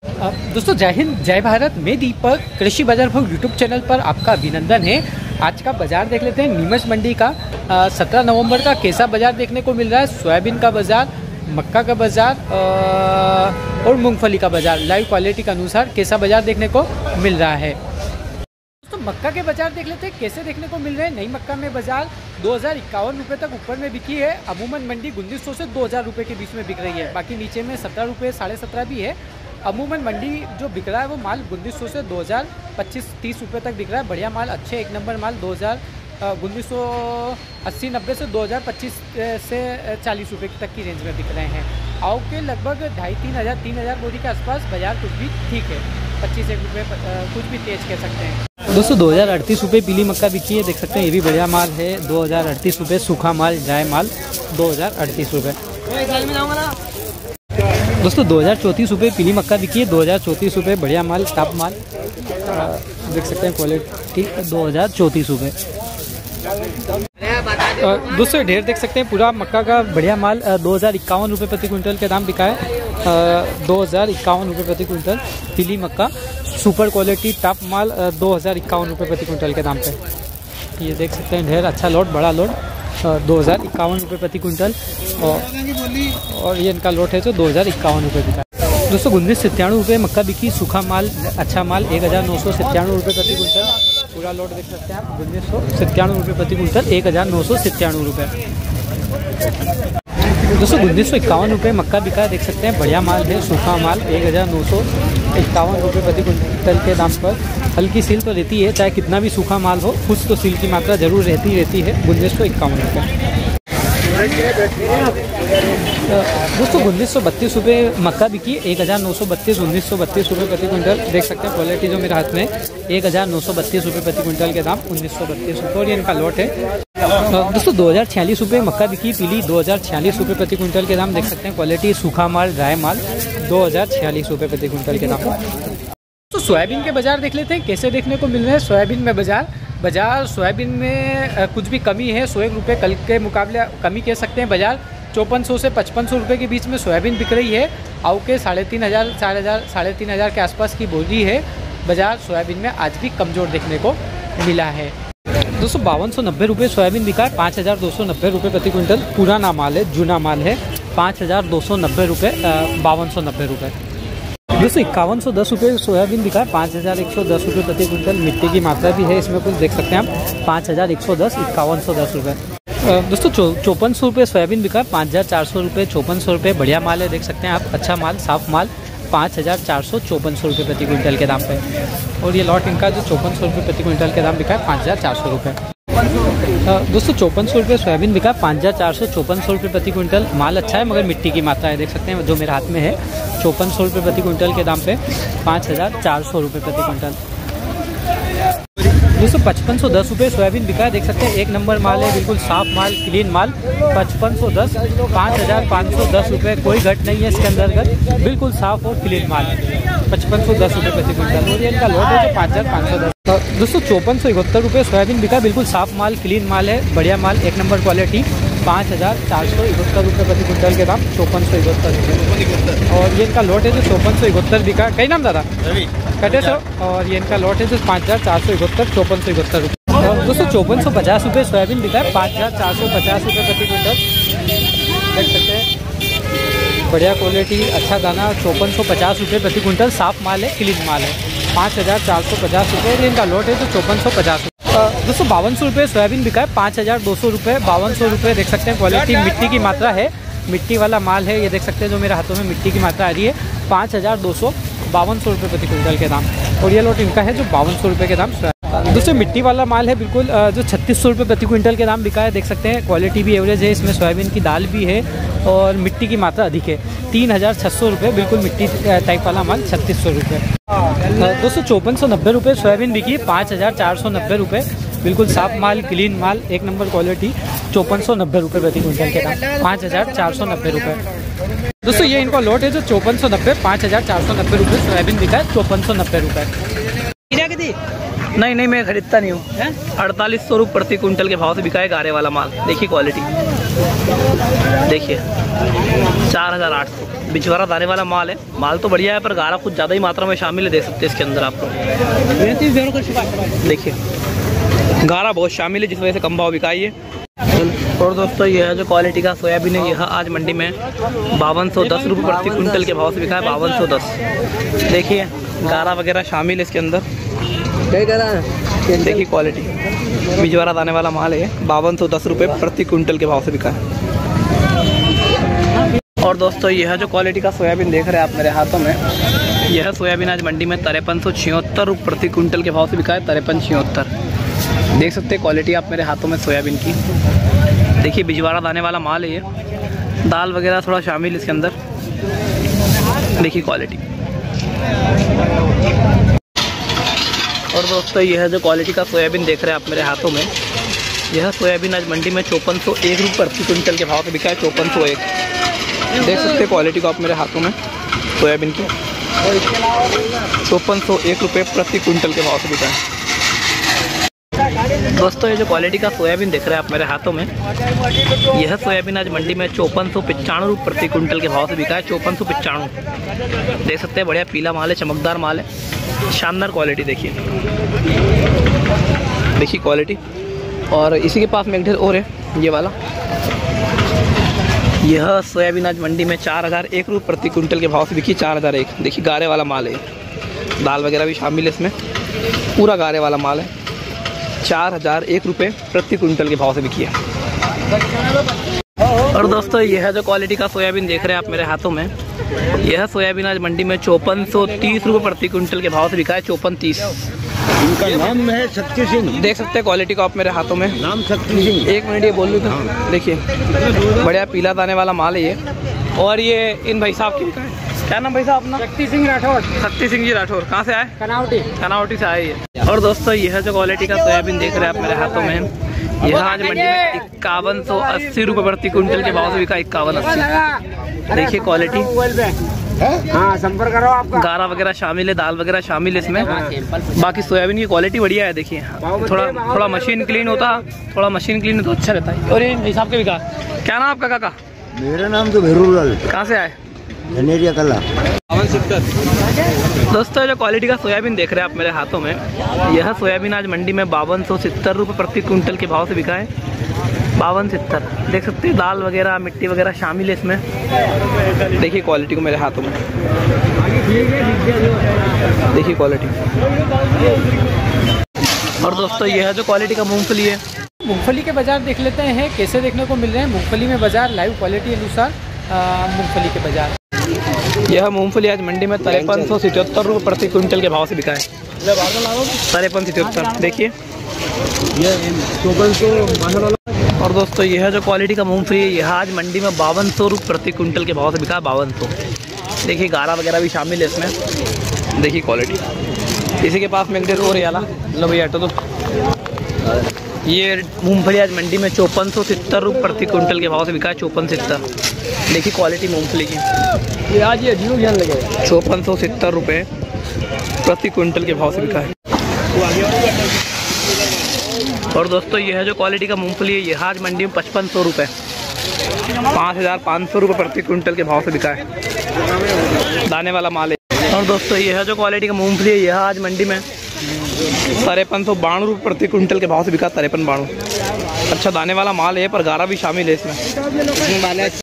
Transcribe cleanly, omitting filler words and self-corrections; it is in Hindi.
दोस्तों जय हिंद जय भारत। मैं दीपक, कृषि बाजार भाव यूट्यूब चैनल पर आपका अभिनंदन है। आज का बाजार देख लेते हैं। नीमच मंडी का 17 नवंबर का कैसा बाजार देखने को मिल रहा है। सोयाबीन का बाजार, मक्का का बाजार और मूंगफली का बाजार लाइव क्वालिटी के अनुसार कैसा बाजार देखने को मिल रहा है। दोस्तों मक्का के बाजार देख लेते हैं कैसे देखने को मिल रहे हैं। नई मक्का में बाजार 2051 रुपये तक ऊपर में बिकी है। अमूमन मंडी 1900 से 2000 रुपये के बीच में बिक रही है। बाकी नीचे में 17 रुपये 17.5 भी है। अमूमन मंडी जो बिक रहा है वो माल 1900 से 2025-30 रुपये तक बिक रहा है। बढ़िया माल, अच्छे एक नंबर माल 1980-90 से 2025 से 40 रुपये तक की रेंज में बिक रहे हैं। आओ के लगभग 2500-3000 बोरी के आसपास बाजार कुछ भी ठीक है। 25 रुपये कुछ भी तेज कह सकते हैं। दोस्तों 2038 रुपये पीली मक्का बिकी है, देख सकते हैं। ये भी बढ़िया माल है। 2038 रुपये सूखा माल, ड्राई माल 2038 रुपये। दोस्तों 2034 रुपये पीली मक्का बिकी है। 2034 रुपये बढ़िया माल, टॉप माल देख सकते हैं। क्वालिटी 2034 रुपये। दोस्तों ढेर देख सकते हैं। पूरा मक्का का बढ़िया माल 2051 रुपये प्रति क्विंटल के दाम बिका है। 2051 रुपये प्रति क्विंटल पीली मक्का, सुपर क्वालिटी टॉप माल 2051 रुपये प्रति क्विंटल के दाम पे। ये देख सकते हैं ढेर अच्छा लोड, बड़ा लोड 2051 रुपये प्रति क्विंटल। और ये इनका लोट है जो 2051 रुपये बिका है। दोस्तों 1997 रुपये मक्का बिकी, सूखा माल, अच्छा माल 1997 रुपये प्रति क्विंटल। पूरा लोड देख सकते हैं आप। 1997 रुपये प्रति क्विंटल, 1997 रुपये। दोस्तों 1951 रुपये मक्का बिका, देख सकते हैं। बढ़िया माल है, सूखा माल 1951 रुपये प्रति क्विंटल के दाम पर। हल्की सील तो रहती है, चाहे कितना भी सूखा माल हो, कुछ तो सील की मात्रा जरूर रहती है। 1951 रुपये। दोस्तों 1932 रुपये मक्का बिकी, 1932 रुपये प्रति क्विंटल देख सकते हैं। क्वालिटी जो मेरे हाथ में 1932 रुपये प्रति क्विंटल के दाम, 1932 रुपये। और ये इनका लॉट है। दोस्तों 2046 रुपये मक्का बिकी पीली, 2046 रुपये प्रति क्विंटल के दाम देख सकते हैं। क्वालिटी सूखा माल, ड्राई माल 2046 रुपये प्रति क्विंटल के दाम। तो सोयाबीन के बाजार देख लेते हैं कैसे देखने को मिल रहे हैं। सोयाबीन में बाजार सोयाबीन में कुछ भी कमी है। 101 रुपये कल के मुकाबले कमी कह सकते हैं। बाजार 5400 से 5500 रुपये के बीच में सोयाबीन बिक रही है। आउ के 3500 के आसपास की बोली है। बाजार सोयाबीन में आज भी कमज़ोर देखने को मिला है। दोस्तों 5290 रुपये सोयाबीन बिका है। 5290 रुपये प्रति क्विंटल पुराना माल है, जूना माल है। 5290 रुपये, 5290 रुपये। दोस्तों 5110 रुपये सोयाबीन बिका है। 5110 रुपये प्रति क्विंटल। मिट्टी की मात्रा भी है इसमें कुछ देख सकते हैं आप। 5110, 5110 रुपये। दोस्तों 5400 रुपये सोयाबीन बिका है। 5400 रुपये, 5400 रुपये बढ़िया माल है, देख सकते हैं आप। अच्छा माल, साफ माल 5400-5400 रुपये प्रति क्विंटल के दाम पे। और ये लॉट इनका जो 5400 रुपये प्रति क्विंटल के दाम बिका है 5400 रुपये। दोस्तों 5400 रुपये सोयाबीन बिका, 5400-5400 रुपये प्रति क्विंटल। माल अच्छा है मगर मिट्टी की मात्रा है, देख सकते हैं जो मेरे हाथ में है। 5400 रुपये प्रति क्विंटल के दाम पे 5400 रुपये प्रति क्विंटल। दोस्तों 5510 रुपये सोयाबीन बिका है, देख सकते हैं। एक नंबर माल है, बिल्कुल साफ माल, क्लीन माल। 5510, 5510 रुपये, कोई घट नहीं है इसके अंतर्गत। बिल्कुल साफ और क्लीन माल 5510 रुपये प्रति क्विंटल। और ये इनका लॉट है जो 5510। दोस्तों 5471 रुपये सोयाबीन बिका, बिल्कुल साफ माल, क्लीन माल है, बढ़िया माल, एक नंबर क्वालिटी। 5471 रुपये प्रति क्विंटल के दाम, 5471 रुपये। और ये इनका लॉट है जो 5471 बिका। कई नाम दादा कटे सो। और ये इनका लॉट है जो 5471, 5471 रुपये। और दोस्तों 5450 रुपये सोयाबीन बिका है। 5450 रुपये प्रति क्विंटल देख सकते हैं। बढ़िया क्वालिटी, अच्छा दाना। 5450 रुपये प्रति क्विंटल, साफ माल है, क्लीन माल है। 5450 रुपये। और इनका लॉट है जो 5450। दोस्तों 5200 रुपये सोयाबीन बिका है। 5200 रुपये, 5200 रुपये देख सकते हैं। क्वालिटी मिट्टी की मात्रा है, मिट्टी वाला माल है, ये देख सकते हैं जो मेरे हाथों में मिट्टी की मात्रा आ रही है। 5200 रुपये प्रति क्विंटल के दाम। और ये लॉट इनका है जो 5200 रुपये के दाम। दोस्तों मिट्टी वाला माल है बिल्कुल, जो 3600 रुपये प्रति क्विंटल के दाम बिका है, देख सकते हैं। क्वालिटी भी एवरेज है, इसमें सोयाबीन की दाल भी है और मिट्टी की मात्रा अधिक है। 3600 रुपये, बिल्कुल मिट्टी टाइप वाला माल 3600 रुपये। दोस्तों 5490 रुपये सोयाबीन बिकी, 5490 रुपये, बिल्कुल साफ माल, क्लीन माल, एक नंबर क्वालिटी। 5490 रुपये प्रति क्विंटल के दाम, 5490 रुपये। दोस्तों ये इनका लॉट है जो 5490, 5490 रुपये सोयाबीन बिका है। 5490 रुपये। नहीं मैं खरीदता नहीं हूँ। 4800 रुपये प्रति कुंटल के भाव से बिका है गारे वाला माल। देखिए क्वालिटी, देखिए 4800 बिचवारा दाने वाला माल है। माल तो बढ़िया है पर गारा कुछ ज़्यादा ही मात्रा में शामिल है, देख सकते हैं इसके अंदर आप लोग। देखिए गारा बहुत शामिल है जिस वजह से कम भाव बिका है। और दोस्तों यह जो क्वालिटी का सोयाबीन है यह आज मंडी में 5210 रुपये प्रति कुंटल के भाव से बिका है। 5210। देखिए गारा वगैरह शामिल है इसके अंदर। देखिए क्वालिटी बिजवारा दाने वाला माल है। 5210 रुपये प्रति कुंटल के भाव से बिका है। और दोस्तों यह जो क्वालिटी का सोयाबीन देख रहे हैं आप मेरे हाथों में, यह सोयाबीन आज मंडी में 5376 रुपये प्रति कुंटल के भाव से बिका है। 5376 देख सकते हैं क्वालिटी आप मेरे हाथों में सोयाबीन की। देखिए बिजवारा दाने वाला माल है ये, दाल वगैरह थोड़ा शामिल इसके अंदर। देखिए क्वालिटी। और दोस्तों यह जो क्वालिटी का सोयाबीन देख रहे हैं आप मेरे हाथों में, यह सोयाबीन आज मंडी में 5401 रुपये प्रति कुंटल के भाव से बिका है। 5401 देख सकते हैं क्वालिटी को आप मेरे हाथों में सोयाबीन की। 5401 रुपये प्रति कुंटल के भाव से बिका है। दोस्तों ये जो क्वालिटी का सोयाबीन देख रहे हैं आप मेरे हाथों में, यह सोयाबीन आज मंडी में 5495 रुपये प्रति कुंटल के भाव से बिका है। 5495 देख सकते हैं, बढ़िया पीला माल है, चमकदार माल है, शानदार क्वालिटी। देखिए क्वालिटी। और इसी के पास में एक ढेर और है ये वाला। यह सोयाबीन आज मंडी में 4001 रुपये प्रति कुंटल के भाव से बिकी। 4001। देखिए गारे वाला माल है, दाल वगैरह भी शामिल है इसमें, पूरा गारे वाला माल है। 4001 रुपये प्रति कुंटल के भाव से बिकी है। और दोस्तों यह जो क्वालिटी का सोयाबीन देख रहे हैं आप मेरे हाथों में, यह सोयाबीन आज मंडी में 5430 रुपये प्रति कुंटल के भाव से बिका है। 5430। इनका नाम है शक्ति सिंह। देख सकते हैं क्वालिटी को आप मेरे हाथों में। नाम शक्ति सिंह। 1 मिनट ये बोल लूँ तो देखिए बढ़िया पीला दाने वाला माल है ये। और ये इन भाई साहब की क्या नाम भाई साहब अपना? शक्ति सिंह राठौर। शक्ति सिंह जी राठौर। कहाँ से आए? कनावटी से आए ये। और दोस्तों यह जो क्वालिटी का सोयाबीन देख रहे हैं आप मेरे हाथों में, यह आज मंडी में 5180 रुपये प्रति कुंटल के भाव से बिका। 5180। देखिए क्वालिटी। हाँ संपर्क करो आपका। गारा वगैरह शामिल है, दाल वगैरह शामिल है इसमें। बाकी सोयाबीन की क्वालिटी बढ़िया है। देखिए थोड़ा मशीन क्लीन होता, थोड़ा मशीन क्लीन तो अच्छा रहता है। और ये हिसाब के बिका। क्या नाम आपका काका? मेरा नाम तो भैरूलाल। कहाँ से आए? धनेरिया कला। दोस्तों जो क्वालिटी का सोयाबीन देख रहे हैं आप मेरे हाथों में, यह सोयाबीन आज मंडी में 5270 रुपये प्रति कुंटल के भाव से बिका है। 5270। देख सकते हैं दाल वगैरह मिट्टी वगैरह शामिल है इसमें। देखिए क्वालिटी को मेरे हाथों में। देखिए क्वालिटी। और दोस्तों यह जो क्वालिटी का मूंगफली है, मूंगफली के बाजार देख लेते हैं कैसे देखने को मिल रहे हैं मूंगफली में बाजार लाइव क्वालिटी अनुसार। मूंगफली के बाजार, यह मूंगफली आज मंडी में 5377 रुपये प्रति कुंटल के भाव से बिका है। 5377। देखिए और दोस्तों यह जो क्वालिटी का मूंगफली है यह आज मंडी में 5200 रुपये प्रति कुंटल के भाव से बिका है। 5200। देखिए गारा वगैरह भी शामिल है इसमें। देखिए क्वालिटी। इसी के पास में एक डेढ़ और याला लो भैया तो ये मूंगफली आज मंडी में 5470 रुपये प्रति कुंटल के भाव से बिका है। 5470। देखिए क्वालिटी मूंगफली की। ये आज ये जीरो ज्ञान लगे 5470 रुपये प्रति कुंटल के भाव से बिका है। और दोस्तों यह जो क्वालिटी का मूंगफली है यह आज मंडी में 5500 रुपये 5500 रुपये प्रति कुंटल के भाव से बिका है। दाने वाला माल है। और दोस्तों यह जो क्वालिटी का मूंगफली है यह आज मंडी में 5392 रुपये प्रति कुंटल के भाव से बिका। 5392। अच्छा दाने वाला माल है पर गारा भी शामिल है इसमें।